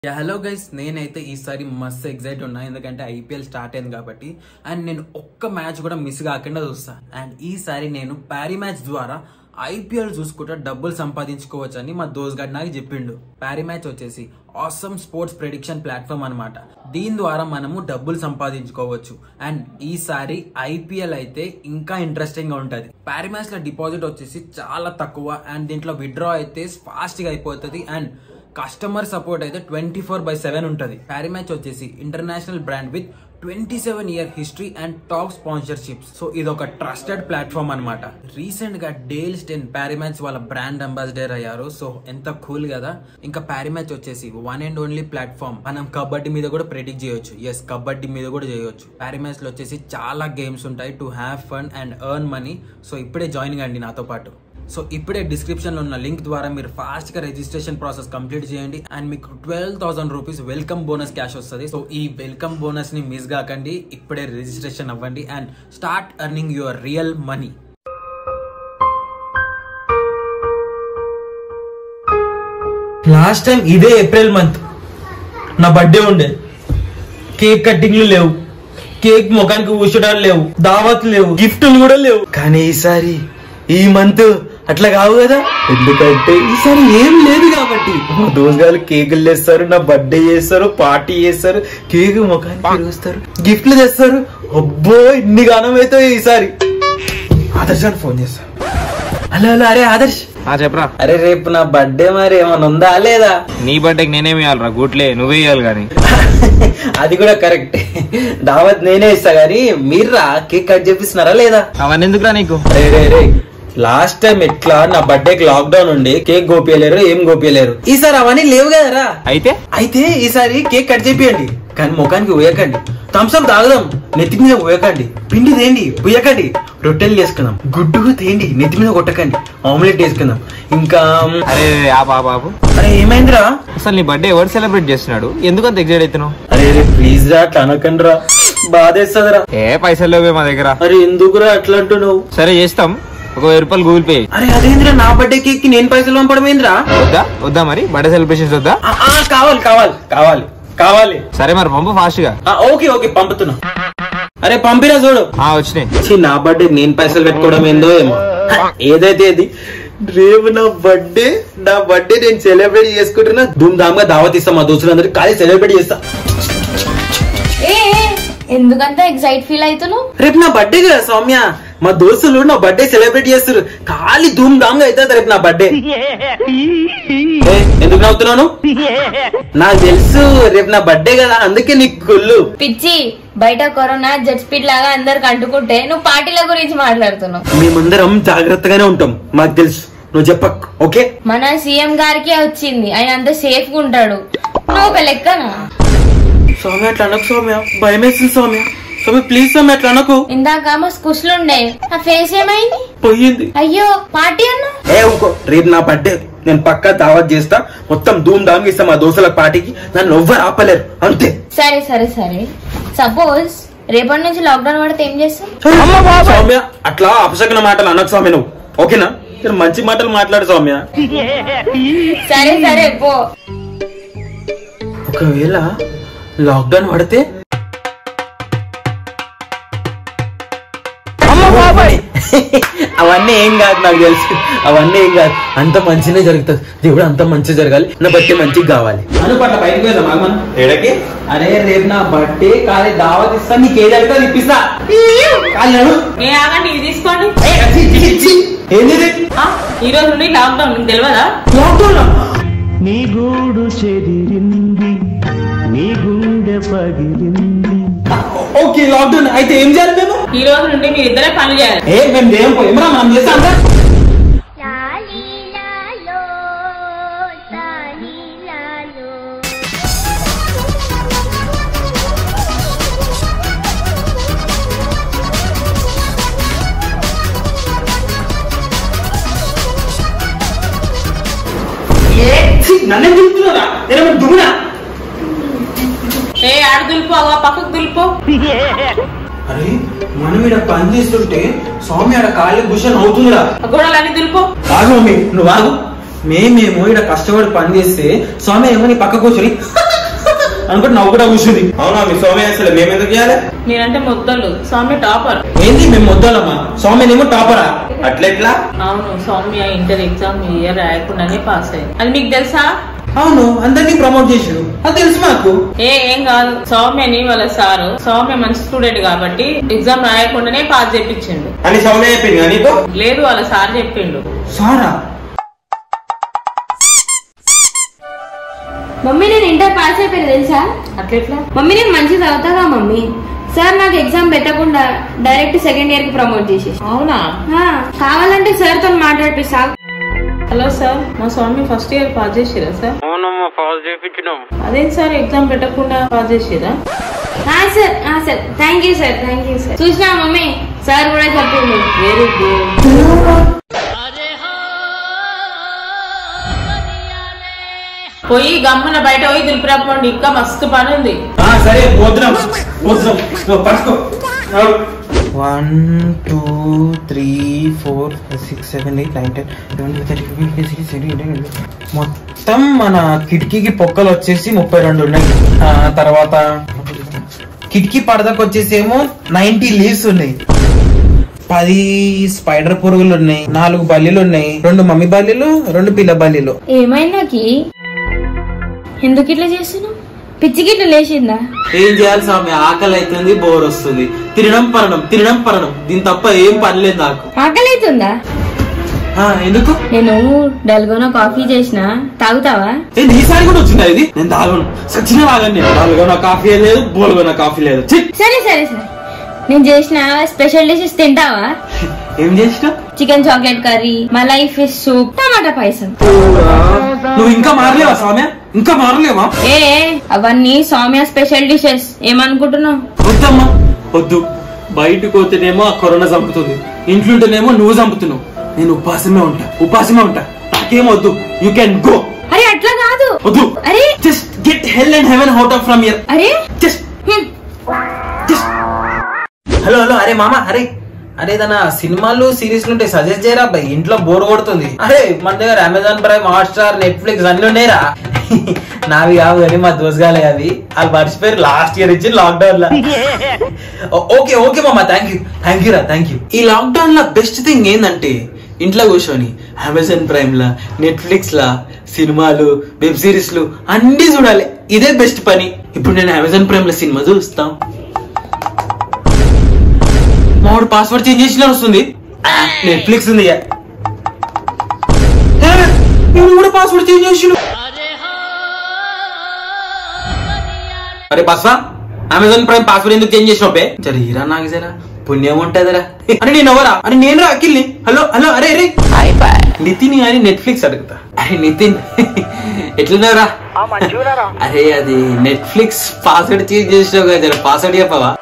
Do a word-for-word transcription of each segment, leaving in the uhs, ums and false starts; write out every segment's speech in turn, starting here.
Yeah hello guys, నేనైతే ఈసారి మస్తు ఎగ్జైట్ ఉన్నా. ఎందుకంటే ఐపీఎల్ స్టార్ట్ అయింది కాబట్టి. అండ్ నేను ఒక్క మ్యాచ్ కూడా మిస్ కాకుండా చూస్తా. అండ్ ఈసారి నేను ప్యారీ మ్యాచ్ ద్వారా ఐపీఎల్ చూసుకుంటా డబ్బులు సంపాదించుకోవచ్చు అని మా దోస్ గడ్ నాకు చెప్పిండు. ప్యారీ మ్యాచ్ వచ్చేసి ఆసమ్ స్పోర్ట్స్ ప్రెడిక్షన్ ప్లాట్ఫామ్ అనమాట. దీని ద్వారా మనము డబ్బులు సంపాదించుకోవచ్చు. అండ్ ఈసారి ఐపీఎల్ అయితే ఇంకా ఇంట్రెస్టింగ్ గా ఉంటది. ప్యారీ మ్యాచ్ లో డిపాజిట్ వచ్చేసి చాలా తక్కువ. అండ్ దీంట్లో విత్డ్రా అయితే ఫాస్ట్ గా అయిపోతుంది. అండ్ కస్టమర్ సపోర్ట్ అయితే ట్వంటీ ఫోర్ బై సెవెన్ ఉంటుంది. ప్యారీ మ్యాచ్ వచ్చేసి international brand with twenty seven year history and top sponsorships. So ఇది ఒక ట్రస్టెడ్ ప్లాట్ఫామ్ అనమాట. రీసెంట్ గా డేల్ స్టెన్ ప్యారీ మ్యాచ్ వాళ్ళ బ్రాండ్ అంబాసిడర్ అయ్యారు. సో ఎంత కూల్ కదా. ఇంకా ప్యారీ మ్యాచ్ వచ్చేసి వన్ అండ్ ఓన్లీ ప్లాట్ఫామ్. మనం కబడ్డీ మీద కూడా ప్రెడిక్ట్ చేయొచ్చు. ఎస్, కబడ్డీ మీద కూడా చేయొచ్చు. ప్యారీ మ్యాచ్ లో వచ్చేసి చాలా గేమ్స్ ఉంటాయి to have fun and earn money. So ఇప్పుడే జాయిన్ కండి నాతో పాటు. సో ఇప్పుడే డిస్క్రిప్షన్ లో ఉన్న లింక్ ద్వారా మీరు ఫాస్ట్ గా రిజిస్ట్రేషన్ ప్రాసెస్ కంప్లీట్ చేయండి. అండ్ మీకు twelve thousand rupees welcome bonus cash వస్తుంది. సో ఈ వెల్కమ్ బోనస్ ని మిస్ కాకండి. ఇప్పుడే రిజిస్ట్రేషన్ అవ్వండి and start earning your real money. Last time ఇదే ఏప్రిల్ మంత్ నా బర్త్డే ఉండే. కేక్ కట్టింగ్లు లేవు, కేక్ ముఖానికి ఊసడాలు లేవు, దావత్లు లేవు, గిఫ్ట్లు కూడా లేవు. కానీ ఈసారి ఈ మంత్ అట్లా కావు కదా. ఎందుకంటే ఈసారి ఏం లేదు కాబట్టి మా దోస్తుగాళ్ళు కేకులు తెస్తారు, నా బర్త్డే చేస్తారు, పార్టీ చేస్తారు, కేక్ ముఖానికి తిరుగుస్తారు, గిఫ్ట్లు తెస్తారు. అబ్బో ఇన్ని గానం అవుతాయి ఈసారి. ఆదర్శ్ అని ఫోన్ చేస్తారు. హలో హలో అరే ఆదర్శ్, చెప్పరా. అరే రేపు నా బర్త్డే, మరి ఏమన్నా ఉందా లేదా? నీ బర్త్డేకి నేనేమి ఇవ్వాలరా? గుట్లే నువ్వే ఇవ్వాలి గాని. అది కూడా కరెక్ట్. దావత్ నేనే ఇస్తా గానీ మీర్రా కేక్ కట్ చేపిస్తున్నారా లేదా? అవన్నీ ఎందుకురా నీకు? రే రే రే లాస్ట్ టైం ఎట్లా నా బర్త్డేకి లాక్ డౌన్ ఉండి కేక్ గోపియలేరు, ఏం గోపియలేరు. ఈసారి అవన్నీ లేవు కదరా. అయితే అయితే ఈసారి కేక్ కట్ చేపియండి, కానీ ముఖానికి పోయకండి. థమ్స్అప్ తాగుదాం, నెత్తి మీద పోయకండి. పిండి తేండి, పోయకండి. రొట్టెలు చేసుకుందాం, గుడ్డు తేండి, నెత్తి మీద కొట్టకండి. ఆమ్లెట్ వేసుకుందాం. ఇంకా అరే బాబు, అరే ఏమైందిరా? అసలు నీ బర్త్డే ఎవరు సెలబ్రేట్ చేస్తున్నాడు? ఎందుకంత ఎగ్జైట్ అవుతున్నావు? అరే రే ప్లీజ్ రా, అట్లా అనకండి రా, బాధేస్తుందిరా. ఏ పైసలు లేవే మా దగ్గర. అరే ఎందుకురా అట్లా అంటున్నావు? సరే చేస్తాం, ఒక వెయ్యి రూపాయలు గూగుల్ పే. అరే అదేంద్రా, నా బర్త్డే కేక్ కి నేను పైసలు పంపడం ఏంద్రా? వద్దా వద్దా మరి బర్త్డే సెలబ్రేషన్స్ వద్దా? కావాలి కావాలి కావాలి కావాలి. సరే మరి పంపు ఫాస్ట్ గా. ఓకే ఓకే పంపుతున్నా. అరే పంపినా చూడు. వచ్చినాయి. నా బర్త్డే నేను పైసలు పెట్టుకోవడం ఏందో ఏమో. ఏదైతే అది రేపు నా బర్త్డే, నా బర్త్డే నేను సెలబ్రేట్ చేసుకుంటున్నా. ధూమ్ ధామ్ గా దావత్ ఇస్తా మా దోస్తులందరికీ. ఖాళీ సెలబ్రేట్ చేస్తా. ఎందుకంత ఎగ్జైట్ ఫీల్ అవుతున్నావు? రేపు నా బర్త్డే కదా సౌమ్య, మా దోస్తులు నా బర్త్డే సెలబ్రేట్ చేస్తారు. ఖాళీ ధూమ్ ధామ్ గా అవుతుంది రేపు నా బర్త్డే. ఎందుకు నవ్వుతున్నాను? నాకు తెలుసు రేపు నా బర్త్డే కదా, అందుకే నీకు గుళ్ళు. పిచ్చి, బయట కరోనా జెట్ స్పీడ్ లాగా అందరికి అంటుకుంటే నువ్వు పార్టీల గురించి మాట్లాడుతున్నావు. మేమందరం జాగ్రత్తగానే ఉంటాం, మాకు తెలుసు. నువ్వు చెప్పక్ ఓకే? మన సీఎం గారికి వచ్చింది, ఆయన అంత సేఫ్ గా ఉంటాడు. నువ్వు ఒక లెక్కనా? సౌమ్య అట్లా అనకు సౌమ్య, భయం వేస్తుంది సౌమ్య. సౌమ్య ప్లీజ్ సౌమ్య అట్లా అనకు. ఇందాక మా స్కుష్లుండే, ఆ ఫేస్ ఏమైంది? పోయింది. అయ్యో పార్టీ అన్నా? ఏ ఊకో, రేపు నా బర్త్డే, నేను పక్కా దావత్ చేస్తా. మొత్తం ధూమ్ ధామ్ ఇస్తా మా దోస్తుల పార్టీకి. నన్ను ఎవ్వరు ఆపలేరు, అంతే. సరే సరే సరే. సపోజ్ రేపటి నుంచి లాక్డౌన్ పడితే ఏం చేస్తావు? సౌమ్య అట్లా అపశకున మాటలు అనకు సౌమ్య, నువ్వు ఓకేనా? నేను మంచి మాటలు మాట్లాడు సౌమ్య. సరే సరే పో. ఒకవేళ లాక్డౌన్ పడితే అవన్నీ ఏం కాదు, నాకు తెలుసు. అవన్నీ ఏం కాదు, అంత మంచినే జరుగుతుంది. దేవుడు అంత మంచి జరగాలి, నా బర్త్డే మంచిగా కావాలి. బయటకు వెళ్దాం. ఏడకి? అరే రేపు నా బర్త్డే కాలే, దావత్ ఇస్తా. నీకు ఏది అడిగితే ఇప్పిస్తా. తీసుకోండి. ఏంది ఈ రోజు నుండి లాక్డౌన్ తెలియదా? లాక్డౌన్ నీ గూడు చెదిరింది, నీ గుండె పగిలింది. ఓకే లాక్డౌన్ అయితే ఏం చేయాలి మేము? ఈ రోజు నుండి మీరు ఇద్దరే పనులు చేయాలి. ఏ మేము దేం పోయేమరా, మనం చేస్తాం. నన్నే దులుపుతున్నారా? నేను దుమ్మునా? ఏ ఆడు దులుపు, పక్కకు దులుపు. అరే మనం ఇక్కడ పని చేస్తుంటే స్వామి ఆడ కాళ్ళ భూషణ్ అవుతుందిరా. గోడలన్నీ దులుపు. ఆగు మమ్మీ, నువ్వు ఆగు. మేమేమో ఇక్కడ కష్టపడి పని చేస్తే స్వామి ఏమో నీ పక్క కూర్చొని అనుకుంటే నవ్వు కూడా కూర్చుంది. అవునా మీ సౌమ్య అసలు మేము ఎందుకు చేయాలి? మీరంటే మొద్దలు, సౌమ్య టాపర్. ఏంది మేము మొద్దాలమ్మా, సౌమ్యనేమో టాపరా? అట్లెట్లా? అవును, సౌమ్య ఇంటర్ ఎగ్జామ్ ఇయర్ రాయకుండానే పాస్ అయ్యింది. అది మీకు తెలుసా? అవును, అందరినీ ప్రమోట్ చేసాడు, అది తెలుసు మాకు. ఏ ఏం కాదు, సౌమ్యని వాళ్ళ సారు సౌమ్య మంచి స్టూడెంట్ కాబట్టి ఎగ్జామ్ రాయకుండానే పాస్ చేపించిండు అని సౌమ్య చెప్పింది నీకు? లేదు, వాళ్ళ సార్ చెప్పిండు. సారా? మమ్మీ నేను ఇంటర్ పాస్ అయిపోయింది తెలుసా? అట్లెట్లా? మమ్మీ నేను మంచి చదువుతాగా మమ్మీ. సార్ నాకు ఎగ్జామ్ పెట్టకుండా డైరెక్ట్ సెకండ్ ఇయర్ కి ప్రమోట్ చేసేసి. అవునా? కావాలంటే సార్ తో మాట్లాడిపిస్తా. హలో సార్, మా స్వామి ఫస్ట్ ఇయర్ పాస్ చేసిరా సార్? అవునమ్మా, పాస్ చేయించినాం. అదేం సార్ ఎగ్జామ్ పెట్టకుండా పాస్ చేసిరా? Sir sir thank you sir, thank you sir. చూసినా మమ్మీ, సార్ కూడా చెప్పింది. Very good. పోయి గమ్మున బయట పోయి దులిపిరాపోండి, ఇంకా మస్తు పని ఉంది. సరే పోతున్నాం పోతున్నాం, పడుకో. One two three four six seven eight nine ten eleven మొత్తం మన కిటికీకి పొక్కలు వచ్చేసి ముప్పై రెండు ఉన్నాయి. తర్వాత కిటికీ పడదకు వచ్చేసి ఏమో నైన్టీ లీవ్స్ ఉన్నాయి. పది స్పైడర్ పురుగులు ఉన్నాయి, నాలుగు బల్లీలు ఉన్నాయి, రెండు మమ్మీ బల్లీలు, రెండు పిల్ల బల్లీలు. ఏమైనాకి ఎందుకు ఇట్లా చేస్తున్నావు? పిచ్చి గిట్ల లేచిందా? ఏం చేయాలి స్వామి, ఆకలి అవుతుంది, బోర్ వస్తుంది, తినడం పడడం తినడం పడడం, దీని తప్ప ఏం పనిలేదు నాకు. ఆకలి అవుతుందా? ఎందుకు? నేను డల్గోనా కాఫీ చేసిన, తాగుతావా? ఈసారి కూడా వచ్చిందా ఇది? నేను తాగను, సచిన తాగను. నేను డల్గోనా కాఫీ లేదు, బోల్గోనా కాఫీ లేదు. సరే సరే సరే, నేను చేసిన స్పెషల్ డిషెస్ తింటావా? ఏం చేసిన? Chicken chocolate curry, malai fish soup, టమాటా పాయసం. నువ్వు ఇంకా మారలేవా సౌమ్య? ఇంకా మారలేవా? ఏ అవన్నీ సౌమ్య స్పెషల్ డిషెస్, ఏమనుకుంటున్నావు? వద్దమ్మా వద్దు. బయటకు పోతేనేమో ఆ కరోనా చంపుతుంది, ఇంట్లోనేమో నువ్వు చంపుతున్నావు. నేను ఉపాసమే ఉంటా, ఉపాసమే ఉంటా, నాకేం వద్దు. You can go. అరే అట్లా కాదు. వద్దు. అరే just get hell and heaven out of from here. అరే జస్ట్ జస్ట్ హలో హలో. అరే మామ, అరే అరే తన సినిమాలు సిరీస్లు ఉంటాయి, సజెస్ట్ చేయరా అబ్బాయి, ఇంట్లో బోర్ కొడుతుంది. అరే మన దగ్గర అమెజాన్ ప్రైమ్, హాట్స్టార్, నెట్ఫ్లిక్స్ అన్ని ఉన్నాయిరా. నావి కావు కానీ మా దోసగాలే అవి, వాళ్ళు మర్చిపోయారు లాస్ట్ ఇయర్ ఇచ్చి లాక్డౌన్ లా. ఓకే ఓకే మామ, థ్యాంక్ యూ థ్యాంక్ యూ రా థ్యాంక్ యూ. ఈ లాక్డౌన్ లా బెస్ట్ థింగ్ ఏంటంటే ఇంట్లో కూర్చొని అమెజాన్ ప్రైమ్ లా, నెట్ఫ్లిక్స్ లా సినిమాలు, వెబ్ సిరీస్లు అన్ని చూడాలి. ఇదే బెస్ట్ పని. ఇప్పుడు నేను అమెజాన్ ప్రైమ్ లో సినిమా చూస్తాం, మావాడు పాస్వర్డ్ చేంజ్ చేసిన వస్తుంది. నెట్ఫ్లిక్స్ ఉంది కూడా పాస్వర్డ్ చేంజ్ చేసిన. అరే బస్సా, అమెజాన్ ప్రైమ్ పాస్వర్డ్ ఎందుకు చేంజ్ చేసినప్పే? జరా నాకు జరా పుణ్యం ఉంటదిరా. అరే నేను ఎవరా? అరే నేను రా అఖిల్ని. Hello hello. అరే అరే నితిన్ అని నెట్ఫ్లిక్స్ అడుగుతా. అరే నితిన్ ఎట్లున్నారా? అరే అది నెట్ఫ్లిక్స్ పాస్వర్డ్ చేంజ్ చేసినావు కదా, జర పాస్వర్డ్ చెప్పవా?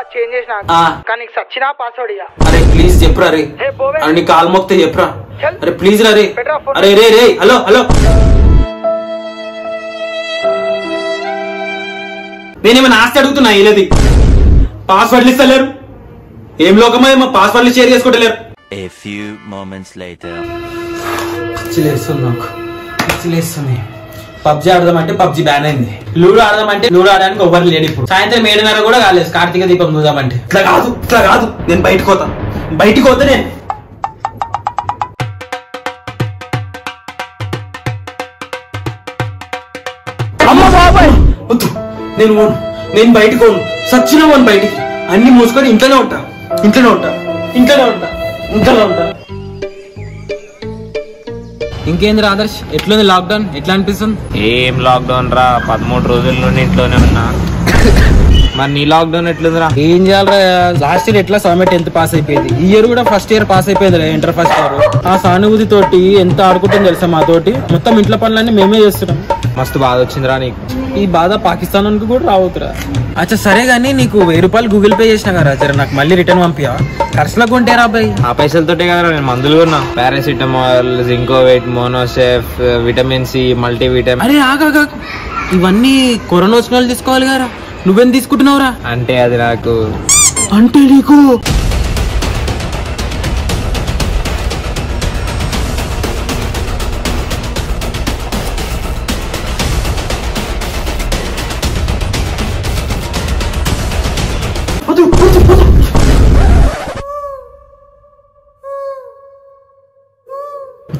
అరే ప్లీజ్ చెప్పురా రే. అరే నీ కాల్ మొక్తే చెప్పురా. అరే ప్లీజ్ రా రే. అరే రే రే హలో హలో. నేనేమైనా ఆస్తి అడుగుతున్నా, ఇలాది పాస్వర్డ్లు ఇస్తలేరు. ఏం లోకమో ఏమో పాస్వర్డ్లు షేర్ చేసుకోవట్లేరు. నాకు పిచ్చిలేస్తుంది. పబ్జి ఆడదామంటే పబ్జి బ్యాన్ అయింది, లూడో ఆడదామంటే లూడో ఆడడానికి ఎవరు లేడు. ఇప్పుడు సాయంత్రం ఏడున్నర కూడా కాలేదు కార్తీక దీపం చూద్దామంటే. ఇట్లా కాదు ఇట్లా కాదు, నేను బయటకు పోతా, బయటికి పోతా నేను. అమ్మ బాబాయ్ వద్దు, నేను పోను, నేను బయటకు పోను, సచ్చిన పోను బయటికి. అన్ని మూసుకొని ఇంట్లోనే ఉంటా, ఇంట్లోనే ఉంటా, ఇంట్లోనే ఉంటా, ఇంట్లోనే ఉంటా. ఇంకేంద్ర ఆదర్శ్, ఎట్లుంది లాక్డౌన్? ఎట్లా అనిపిస్తుంది? ఏం లాక్డౌన్ రా, పదమూడు రోజుల నుండి ఇంట్లోనే ఉన్నా. మరి నీ లాక్డౌన్ ఎట్లుందిరా? ఏం చేయాలరా, లాస్ట్ ఇయర్ ఎట్లా సౌమ్య టెన్త్ పాస్ అయిపోయింది, ఈ ఇయర్ కూడా ఫస్ట్ ఇయర్ పాస్ అయిపోయింది, ఇంటర్ ఫస్ట్ ఇయర్. ఆ సానుభూతి తోటి ఎంత ఆడుకుంటుంది తెలుసా మా తోటి. మొత్తం ఇంట్లో పనులన్నీ మేమే చేస్తున్నాం. మస్తు బాధ వచ్చిందిరా నీకు. ఈ బాధ పాకిస్తాన్ కి కూడా రావుతురా. అచ్చా సరే గానీ నీకు వెయ్యి రూపాయలు గూగుల్ పే చేసినా కదా, సరే నాకు మళ్ళీ రిటర్న్ పంపియా. ఖర్చులకు కొంటేరా అబ్బాయి? ఆ పైసలతోటే కదా నేను మందులు కొన్నా, paracetamol, Zincovit, Monocef, vitamin C, multivitamin. అరే ఆగా, ఇవన్నీ కరోనా వచ్చిన వాళ్ళు తీసుకోవాలి కదా, నువ్వేం తీసుకుంటున్నావురా? అంటే అది నాకు అంటే నీకు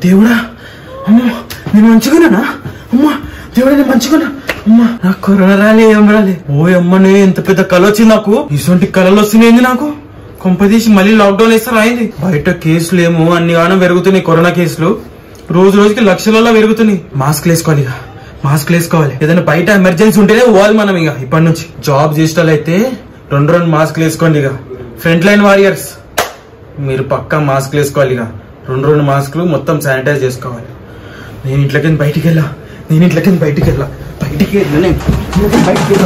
దేవుడా, అమ్మో నేను మంచిగున్నానా? అమ్మా దేవుడా నేను మంచిగున్నా. అమ్మా నాకు కరోనా రాలే, ఏం రాలే. ఓ అమ్మనే ఎంత పెద్ద కళ వచ్చింది నాకు. ఇటువంటి కళలు వస్తున్నాయింది నాకు. కొంపదీసి మళ్ళీ లాక్డౌన్ వేస్తారు అయింది. బయట కేసులు ఏమో అన్ని గానం పెరుగుతున్నాయి. కరోనా కేసులు రోజు రోజుకి లక్షలలో పెరుగుతున్నాయి. మాస్క్ వేసుకోవాలి, ఇక మాస్క్ వేసుకోవాలి. ఏదైనా బయట ఎమర్జెన్సీ ఉంటేనే పోవాలి మనం. ఇక ఇప్పటి నుంచి జాబ్ చేసేటైతే రెండు రెండు మాస్క్లు వేసుకోండి. ఇక ఫ్రంట్ లైన్ వారియర్స్ మీరు పక్కా మాస్క్ వేసుకోవాలి. ఇక రెండు రెండు మాస్క్లు మొత్తం శానిటైజ్ చేసుకోవాలి. నేను ఇంట్లోకి బయటికి వెళ్ళా నేను ఇంట్లోకి బయటికి వెళ్ళా బయటికి వెళ్ళా బయటికి వెళ్ళా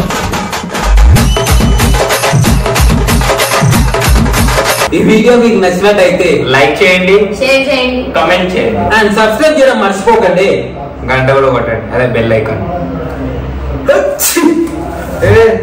ఈ వీడియో మీకు నచ్చినట్టయితే లైక్ చేయండి, షేర్ చేయండి, కామెంట్ చేయండి అండ్ సబ్స్క్రైబ్ చేయడం మర్చిపోకండి. గంట కూడా కొట్టండి, అదే బెల్ ఐకాన్.